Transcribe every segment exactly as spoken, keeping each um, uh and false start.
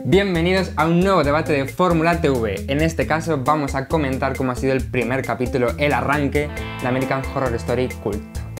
Bienvenidos a un nuevo debate de Fórmula T V. En este caso vamos a comentar cómo ha sido el primer capítulo, el arranque de American Horror Story Cult.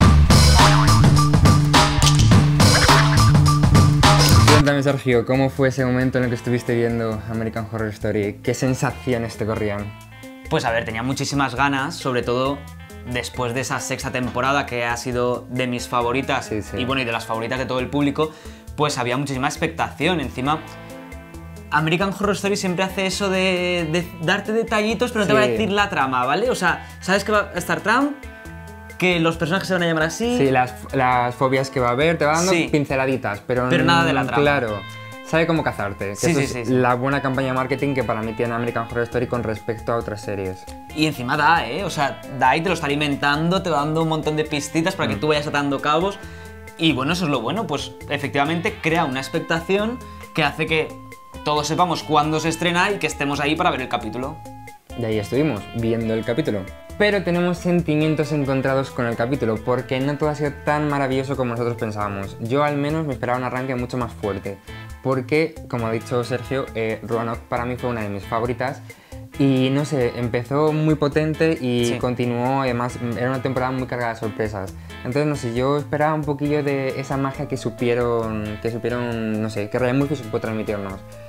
Cuéntame, Sergio, ¿cómo fue ese momento en el que estuviste viendo American Horror Story? ¿Qué sensaciones te corrían? Pues a ver, tenía muchísimas ganas, sobre todo después de esa sexta temporada que ha sido de mis favoritas, sí, sí. y bueno, y de las favoritas de todo el público, pues había muchísima expectación. Encima, American Horror Story siempre hace eso de, de darte detallitos, pero no sí. te va a decir la trama, ¿vale? O sea, sabes que va a estar Trump, que los personajes se van a llamar así... Sí, las, las fobias que va a haber, te va dando sí. pinceladitas, pero... Pero nada de la trama. Claro, sabe cómo cazarte, que sí, eso sí, es sí, sí. la buena campaña de marketing que para mí tiene American Horror Story con respecto a otras series. Y encima da, ¿eh? O sea, da y te lo está alimentando, te va dando un montón de pistitas para mm. que tú vayas atando cabos. Y bueno, eso es lo bueno, pues efectivamente crea una expectación que hace que todos sepamos cuándo se estrena y que estemos ahí para ver el capítulo. Y ahí estuvimos, viendo el capítulo. Pero tenemos sentimientos encontrados con el capítulo, porque no todo ha sido tan maravilloso como nosotros pensábamos. Yo al menos me esperaba un arranque mucho más fuerte, porque, como ha dicho Sergio, eh, Roanoke para mí fue una de mis favoritas. Y no sé, empezó muy potente y sí. continuó, además era una temporada muy cargada de sorpresas. Entonces, no sé, yo esperaba un poquillo de esa magia que supieron, que supieron, no sé, que Ryan Murphy supo transmitirnos.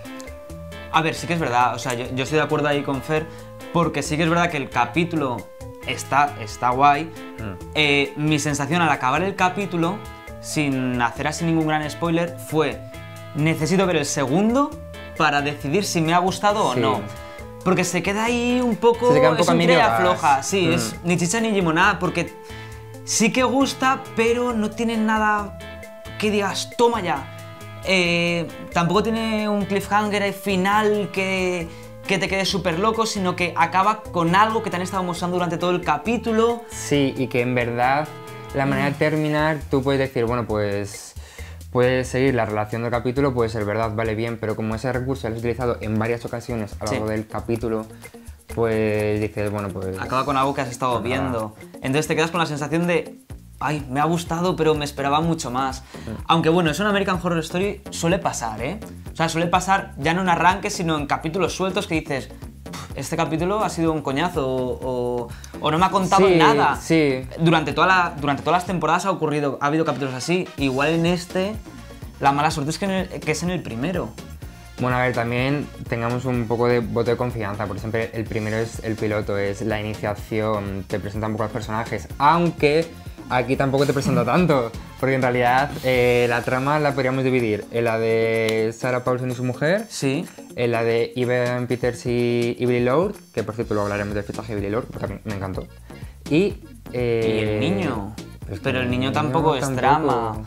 A ver, sí que es verdad, o sea, yo, yo estoy de acuerdo ahí con Fer, porque sí que es verdad que el capítulo está, está guay. Mm. Eh, mi sensación al acabar el capítulo, sin hacer así ningún gran spoiler, fue: necesito ver el segundo para decidir si me ha gustado sí. o no. Porque se queda ahí un poco, se queda un poco es un tira floja, sí, mm. es ni chicha ni limonada, porque sí que gusta, pero no tiene nada que digas, toma ya. Eh, tampoco tiene un cliffhanger final que, que te quede súper loco, sino que acaba con algo que te han estado mostrando durante todo el capítulo. Sí, y que en verdad la manera de terminar, tú puedes decir, bueno, pues puedes seguir la relación del capítulo, puede ser verdad, vale bien, pero como ese recurso lo has utilizado en varias ocasiones a lo largo sí. del capítulo, pues dices, bueno, pues... acaba con algo que has estado pues viendo. Entonces te quedas con la sensación de... ay, me ha gustado, pero me esperaba mucho más. Sí. Aunque bueno, eso en American Horror Story suele pasar, ¿eh? O sea, suele pasar ya no en arranques, sino en capítulos sueltos que dices, este capítulo ha sido un coñazo, o, o, o no me ha contado sí, nada. Sí. Durante, toda la, durante todas las temporadas ha ocurrido, ha habido capítulos así. Igual en este, la mala suerte es que, en el, que es en el primero. Bueno, a ver, también tengamos un poco de voto de confianza, por ejemplo, el primero es el piloto, es la iniciación, te presenta un poco a los personajes, aunque aquí tampoco te presenta tanto, porque en realidad eh, la trama la podríamos dividir en la de Sarah Paulson y su mujer, sí. en la de Evan Peters y, y Billy Lord, que por cierto luego hablaremos del fichaje de Billy Lord, porque a mí me encantó, y... Eh, y el niño, pero, pero el niño el tampoco niño es tampoco... trama.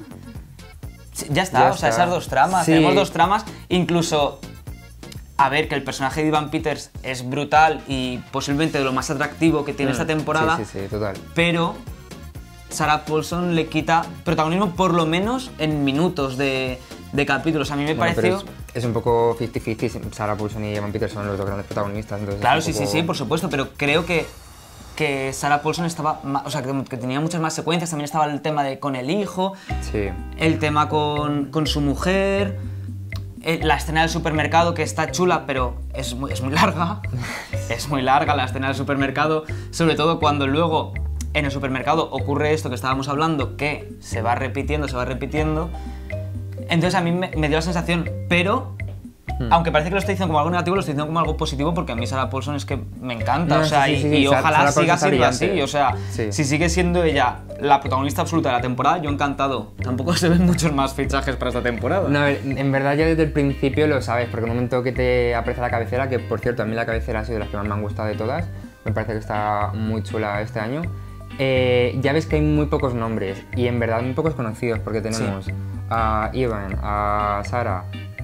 Ya está, ya o sea, está. esas dos tramas, sí. tenemos dos tramas, incluso... A ver, que el personaje de Evan Peters es brutal y posiblemente de lo más atractivo que tiene mm, esta temporada, sí, sí, sí, total. Pero Sarah Paulson le quita protagonismo por lo menos en minutos de, de capítulos. A mí me bueno, pareció... Es, es un poco cincuenta cincuenta, Sarah Paulson y Evan Peters son los dos grandes protagonistas. Entonces claro, sí, poco... sí, sí, por supuesto, pero creo que, que Sarah Paulson estaba... O sea, que, que tenía muchas más secuencias, también estaba el tema de con el hijo, sí. el tema con, con su mujer... La escena del supermercado, que está chula, pero es muy, es muy larga. Es muy larga la escena del supermercado, sobre todo cuando luego en el supermercado ocurre esto que estábamos hablando, que se va repitiendo, se va repitiendo. Entonces a mí me, me dio la sensación, pero... Hmm. Aunque parece que lo estoy diciendo como algo negativo, lo estoy diciendo como algo positivo, porque a mí Sarah Paulson es que me encanta, no, o sea, sí, sí, sí, y, y ojalá siga siendo así, o sea, sí. si sigue siendo ella la protagonista absoluta de la temporada, yo encantado. Tampoco se ven muchos más fichajes para esta temporada. No, en verdad ya desde el principio lo sabes, porque en el momento que te aprecia la cabecera, que por cierto a mí la cabecera ha sido de las que más me han gustado de todas, me parece que está muy chula este año, eh, ya ves que hay muy pocos nombres, y en verdad muy pocos conocidos, porque tenemos sí. a Evan, a Sarah,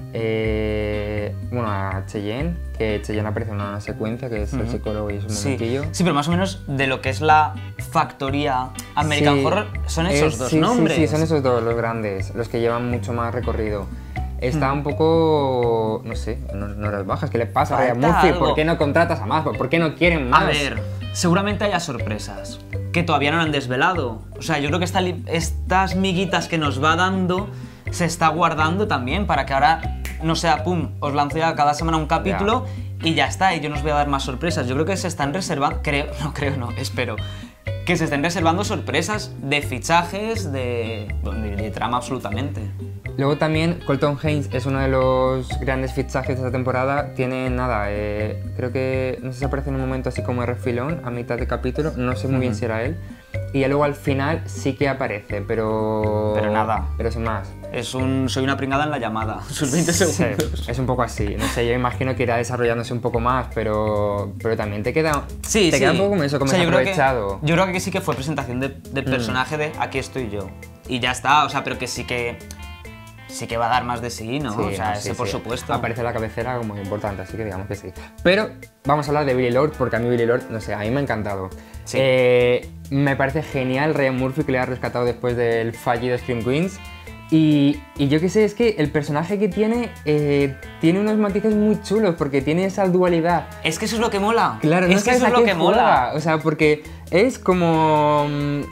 Eh, bueno, a Cheyenne, que Cheyenne aparece en una secuencia que es uh-huh. el psicólogo y es un sí. momentillo. Sí, pero más o menos de lo que es la factoría American sí. Horror son esos es, dos sí, nombres. Sí, sí, son esos dos los grandes, los que llevan mucho más recorrido. Está uh-huh. un poco, no sé, en horas bajas. ¿Qué le pasa a Ryan Murphy? ¿Por qué no contratas a más? ¿Por qué no quieren más? A ver, seguramente haya sorpresas que todavía no han desvelado. O sea, yo creo que esta, estas miguitas que nos va dando se está guardando también para que ahora no sea pum, os lanzo ya cada semana un capítulo y ya está, y yo no os voy a dar más sorpresas. Yo creo que se están reservando, creo, no creo, no, espero, que se estén reservando sorpresas de fichajes, de, de, de trama absolutamente. Luego también Colton Haynes es uno de los grandes fichajes de esta temporada. Tiene nada, eh, creo que no sé si aparece en un momento así como de refilón a mitad de capítulo, no sé muy uh-huh. bien si era él. Y ya luego al final sí que aparece, pero... Pero nada. Pero sin más. Es un... soy una pringada en la llamada, sus veinte segundos. Sí, es un poco así, no sé, yo imagino que irá desarrollándose un poco más, pero, pero también te queda... Sí, te sí. queda un poco como eso, como o sea, desaprovechado. Yo creo, que, yo creo que sí que fue presentación de, de personaje mm. de aquí estoy yo. Y ya está, o sea, pero que sí que... Sí que va a dar más de sí, ¿no? Sí, o sea, no, sí, ese por sí. supuesto. Aparece la cabecera como importante, así que digamos que sí. Pero vamos a hablar de Billie Lourd, porque a mí Billie Lourd, no sé, a mí me ha encantado. Sí. Eh, me parece genial Ryan Murphy que le ha rescatado después del fallido Scream Queens. Y, y yo qué sé, es que el personaje que tiene eh, tiene unos matices muy chulos, porque tiene esa dualidad. Es que eso es lo que mola. Claro, no es que sabes eso es a lo qué que juega. mola. O sea, porque es como...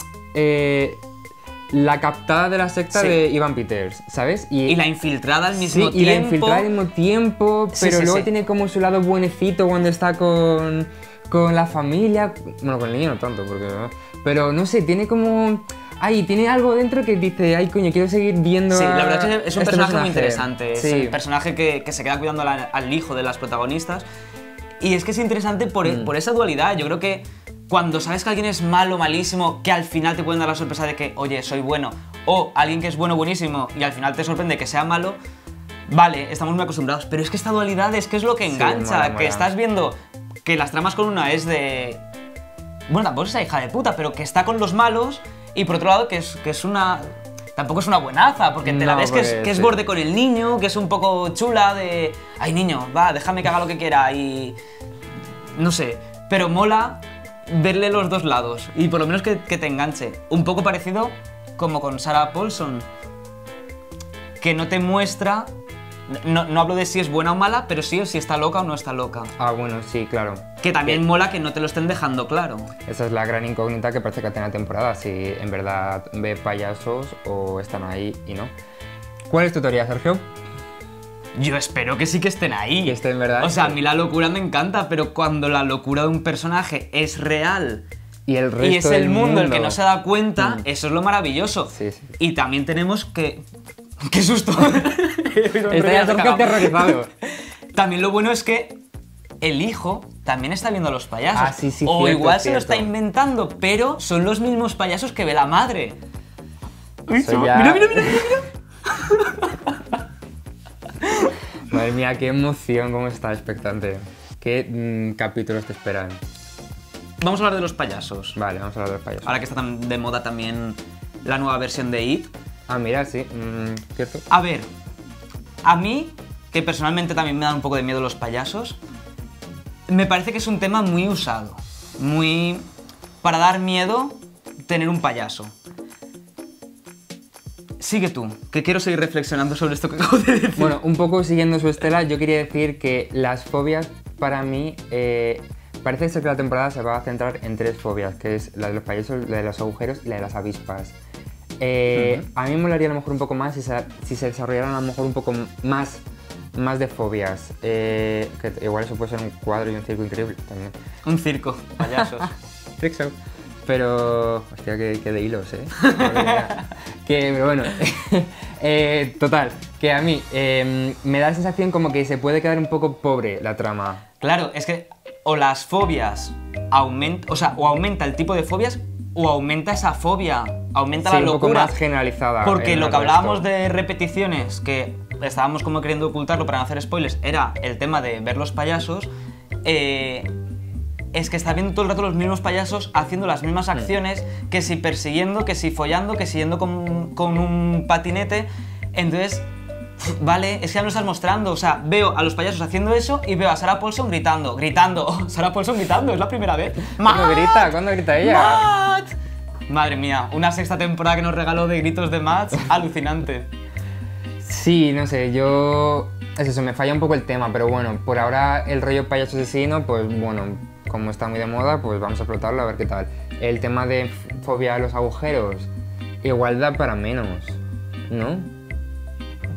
Eh, la captada de la secta sí. de Evan Peters, ¿sabes? Y, y la infiltrada al mismo sí, tiempo. Y la infiltrada al mismo tiempo, sí, pero sí, luego sí. tiene como su lado buenecito cuando está con, con la familia. Bueno, con el niño no tanto, porque... Pero no sé, tiene como... Ay, tiene algo dentro que dice, ay coño, quiero seguir viendo. Sí, a... la verdad es que es un este personaje, personaje muy interesante. Sí. Es el personaje que, que se queda cuidando la, al hijo de las protagonistas. Y es que es interesante por, mm. por esa dualidad. Yo creo que cuando sabes que alguien es malo, malísimo, que al final te pueden dar la sorpresa de que, oye, soy bueno, o alguien que es bueno, buenísimo, y al final te sorprende que sea malo, vale, estamos muy acostumbrados. Pero es que esta dualidad es que es lo que engancha, sí, mola, mola. Que estás viendo que las tramas con una es de... Bueno, tampoco es esa hija de puta, pero que está con los malos, y por otro lado que es, que es una... Tampoco es una buenaza, porque te no, la ves que es, que es borde con el niño, que es un poco chula de... Ay, niño, va, déjame que haga lo que quiera y... No sé, pero mola verle los dos lados y por lo menos que, que te enganche. Un poco parecido como con Sarah Paulson, que no te muestra... No, no hablo de si es buena o mala, pero sí si está loca o no está loca. Ah, bueno, sí, claro. Que también que... mola que no te lo estén dejando claro. Esa es la gran incógnita que parece que tiene la temporada, si en verdad ve payasos o están ahí y no. ¿Cuál es tu teoría, Sergio? Yo espero que sí que estén ahí. Que estén, ¿verdad? O sea, a mí la locura me encanta, pero cuando la locura de un personaje es real y, el resto y es el mundo, mundo el que no se da cuenta, mm. eso es lo maravilloso. Sí, sí. Y también tenemos que... ¡Qué susto! Está ya Sergio aterrorizado. También lo bueno es que el hijo también está viendo a los payasos. Ah, sí, sí, o cierto, igual cierto. se lo está inventando, pero son los mismos payasos que ve la madre. Soy ya... Mira, mira, mira, mira. Madre mía, qué emoción, cómo está expectante. ¿Qué mmm, capítulos te esperan? Vamos a hablar de los payasos. Vale, vamos a hablar de los payasos. Ahora que está tan de moda también la nueva versión de It. Ah, mira, sí, mmm, cierto. A ver, a mí, que personalmente también me dan un poco de miedo los payasos, me parece que es un tema muy usado. Muy... para dar miedo tener un payaso. Sigue tú, que quiero seguir reflexionando sobre esto que acabo de decir. Bueno, un poco siguiendo su estela, yo quería decir que las fobias, para mí, eh, parece ser que la temporada se va a centrar en tres fobias, que es la de los payasos, la de los agujeros y la de las avispas. Eh, uh-huh. A mí me molaría a lo mejor un poco más si se, si se desarrollaran a lo mejor un poco más, más de fobias. Eh, que igual eso puede ser un cuadro y un circo increíble también. Un circo, payasos. Trick show. Pero... Hostia, que, que de hilos, ¿eh? Que, pero bueno, eh, total, que a mí eh, me da la sensación como que se puede quedar un poco pobre la trama. Claro, es que o las fobias aumentan, o sea, o aumenta el tipo de fobias o aumenta esa fobia, aumenta sí, la locura. Un poco más generalizada. Porque lo que hablábamos resto. de repeticiones, que estábamos como queriendo ocultarlo para no hacer spoilers, era el tema de ver los payasos. Eh, es que está viendo todo el rato los mismos payasos haciendo las mismas acciones, sí. que si persiguiendo, que si follando, que si yendo con, con un patinete. Entonces, vale, es que ya me lo estás mostrando. O sea, veo a los payasos haciendo eso y veo a Sarah Paulson gritando, gritando. Oh, Sarah Paulson gritando, es la primera vez. ¿Cuándo grita? ¿Cuándo grita ella? ¡Matt! Madre mía, una sexta temporada que nos regaló de gritos de Matt, alucinante. Sí, no sé, yo... Es eso, me falla un poco el tema, pero bueno, por ahora el rollo payaso asesino, pues bueno, como está muy de moda, pues vamos a explotarlo a ver qué tal. El tema de fobia a los agujeros, igual da para menos, ¿no?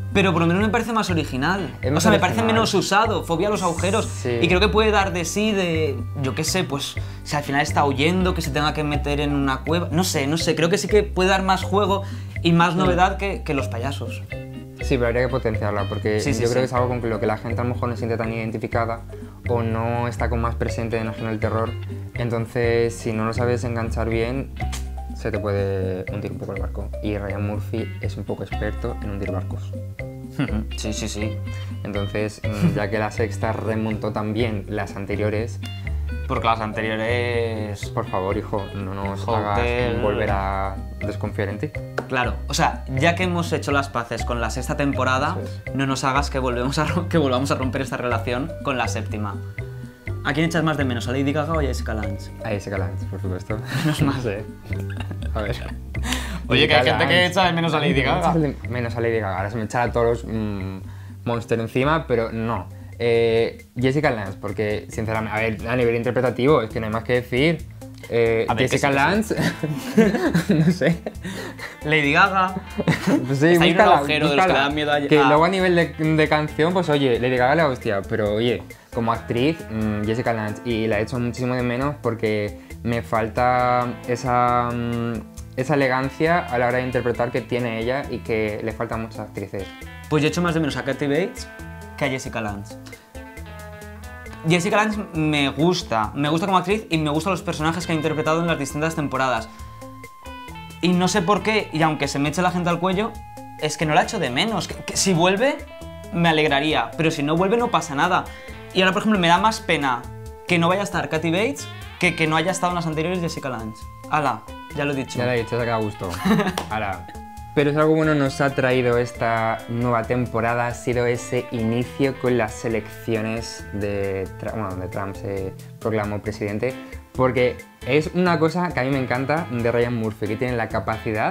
pero por lo menos me parece más original. Es O más sea, me parece original. menos usado, fobia a los agujeros. Sí. Y creo que puede dar de sí de, yo qué sé, pues si al final está huyendo, que se tenga que meter en una cueva. No sé, no sé, creo que sí que puede dar más juego y más novedad que, que los payasos. Sí, pero habría que potenciarla, porque Sí, sí, yo sí. creo que es algo con lo que la gente a lo mejor no se siente tan identificada o no está con más presente en el género del terror. Entonces, si no lo sabes enganchar bien, se te puede hundir un poco el barco. Y Ryan Murphy es un poco experto en hundir barcos. Sí, sí, sí. Entonces, mm, ya que la sexta remontó también las anteriores, Porque las anteriores... por favor, hijo, no nos Joder. hagas volver a desconfiar en ti. Claro, o sea, ya que hemos hecho las paces con la sexta temporada, Eso no nos hagas que, volvemos a ro- que volvamos a romper esta relación con la séptima. ¿A quién echas más de menos? ¿A Lady Gaga o a Jessica Lange? A Jessica Lange, por supuesto. Menos mal. No sé. A ver. Oye, que hay Jessica gente que Lange. echa de menos a Lady Gaga. Menos a Lady Gaga. Ahora se me echan a todos los mm, monsters encima, pero no. Eh, Jessica Lange, porque sinceramente, a ver, a nivel interpretativo, es que no hay más que decir. Eh, A ver, Jessica que Lange, no sé. Lady Gaga. Pues sí, Está ahí un búscala, agujero de los que búscala. le dan miedo a- Que a- luego a nivel de, de canción, pues oye, Lady Gaga la hostia, pero oye, como actriz, mmm, Jessica Lange, y la he hecho muchísimo de menos porque me falta esa, mm, esa elegancia a la hora de interpretar que tiene ella y que le faltan muchas actrices. Pues yo echo más de menos a Kathy Bates que a Jessica Lange. Jessica Lange me gusta, me gusta como actriz y me gustan los personajes que ha interpretado en las distintas temporadas. Y no sé por qué, y aunque se me eche la gente al cuello, es que no la echo de menos. Que, que si vuelve, me alegraría, pero si no vuelve no pasa nada. Y ahora, por ejemplo, me da más pena que no vaya a estar Kathy Bates que que no haya estado en las anteriores Jessica Lange. Hala, ya lo he dicho. Ya lo he dicho, se ha quedado a gusto. Ahora. Pero si algo bueno nos ha traído esta nueva temporada ha sido ese inicio con las elecciones de, Tra- bueno, donde Trump se proclamó presidente, porque es una cosa que a mí me encanta de Ryan Murphy, que tiene la capacidad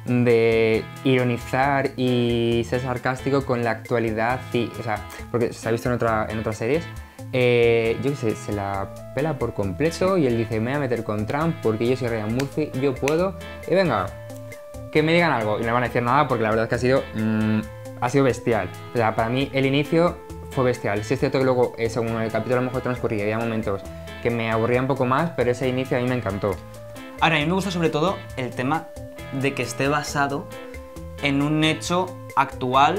de ironizar y ser sarcástico con la actualidad, y, o sea, porque se ha visto en, otra, en otras series, eh, yo qué sé, se la pela por completo y él dice, me voy a meter con Trump porque yo soy Ryan Murphy, yo puedo, y venga, que me digan algo, y no me van a decir nada porque la verdad es que ha sido, mmm, ha sido bestial. O sea, para mí el inicio fue bestial. Sí es cierto que luego, eh, según el capítulo a lo mejor transcurría, había momentos que me aburría un poco más, pero ese inicio a mí me encantó. Ahora, a mí me gusta sobre todo el tema de que esté basado en un hecho actual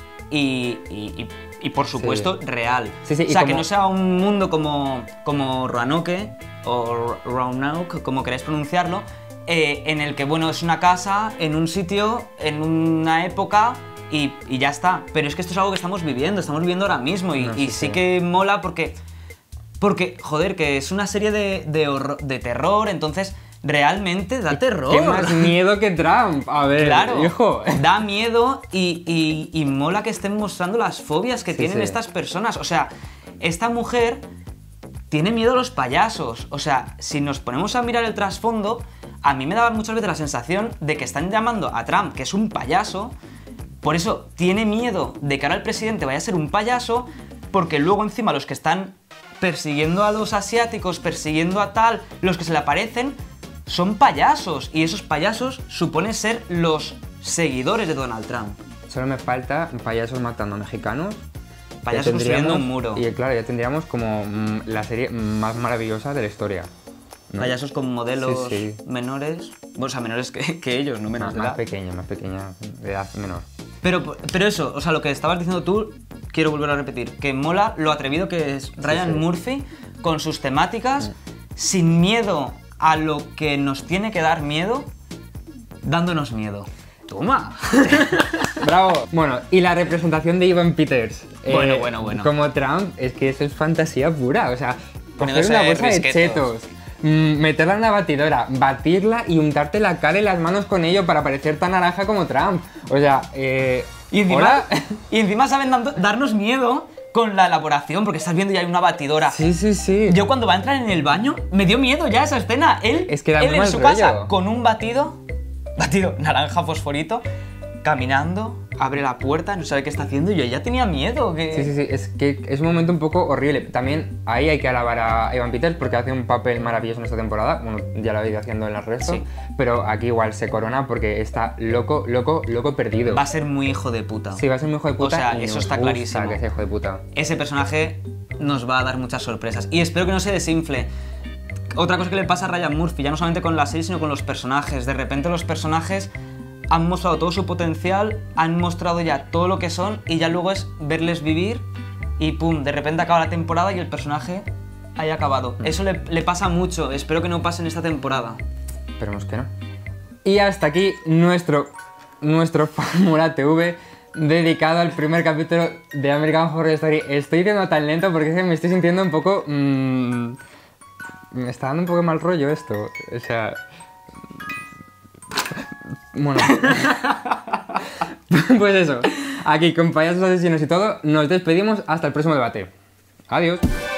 y, y- y- y, por supuesto, Sí. real. Sí, sí, o y sea, que como- no sea un mundo como, como Roanoke o Roanoke, como queráis pronunciarlo, eh, en el que, bueno, es una casa, en un sitio, en una época y, y ya está. Pero es que esto es algo que estamos viviendo, estamos viviendo ahora mismo y, No, y sí, sí sí. que mola porque... Porque, joder, que es una serie de, de, horror- de terror, entonces realmente da terror. ¡Qué más miedo que Trump! A ver, Claro, hijo. da miedo y, y- y mola que estén mostrando las fobias que Sí, tienen sí. estas personas. O sea, esta mujer tiene miedo a los payasos. O sea, si nos ponemos a mirar el trasfondo, a mí me daba muchas veces la sensación de que están llamando a Trump, que es un payaso, por eso tiene miedo de que ahora el presidente vaya a ser un payaso, porque luego encima los que están persiguiendo a los asiáticos, persiguiendo a tal, los que se le aparecen, son payasos. Y esos payasos suponen ser los seguidores de Donald Trump. Solo me falta payasos matando a mexicanos. Payasos Ya construyendo tendríamos- un muro. Y claro, ya tendríamos como mm, la serie más maravillosa de la historia. ¿no? Payasos con modelos Sí, sí. menores. Bueno, o sea, menores que, que ellos, no menos Más, de más edad. pequeña, más pequeña, de edad menor. Pero, pero eso, o sea, lo que estabas diciendo tú, quiero volver a repetir, que mola lo atrevido que es Ryan sí. Murphy con sus temáticas, sin miedo a lo que nos tiene que dar miedo, dándonos miedo. ¡Toma! ¡Bravo! Bueno, y la representación de Evan Peters. Bueno, bueno, bueno. Como Trump, es que eso es fantasía pura. O sea, coger Poniéndose una bolsa de risquetos. chetos, mm, meterla en una batidora, batirla y untarte la cara y las manos con ello para parecer tan naranja como Trump. O sea, eh... Y encima, ¿hola? y encima saben dando- darnos miedo con la elaboración, porque estás viendo ya hay una batidora. Sí, sí, sí. Yo cuando va a entrar en el baño, me dio miedo ya esa escena. Él, Es que da él muy en mal su rollo. casa con un batido, batido naranja fosforito, caminando abre la puerta, no sabe qué está haciendo y yo ya tenía miedo. Que... Sí, sí, sí, es que es un momento un poco horrible. También ahí hay que alabar a Evan Peters porque hace un papel maravilloso en esta temporada. Bueno, ya lo ha ido haciendo en el resto, Sí. pero aquí igual se corona porque está loco, loco, loco perdido. Va a ser muy hijo de puta. Sí, va a ser muy hijo de puta. O sea, y eso nos está gusta clarísimo. que sea hijo de puta. Ese personaje nos va a dar muchas sorpresas. Y espero que no se desinfle. Otra cosa que le pasa a Ryan Murphy, ya no solamente con la serie, sino con los personajes. De repente los personajes han mostrado todo su potencial, han mostrado ya todo lo que son y ya luego es verles vivir y pum, de repente acaba la temporada y el personaje haya acabado. Mm. Eso le, le pasa mucho, espero que no pase en esta temporada. Esperemos que no. Y hasta aquí nuestro, nuestro Fórmula T V dedicado al primer capítulo de American Horror Story. Estoy diciendo tan lento porque es que me estoy sintiendo un poco... Mmm, me está dando un poco de mal rollo esto. O sea... Bueno. Pues eso. Aquí con payasos asesinos y todo, nos despedimos hasta el próximo debate. Adiós.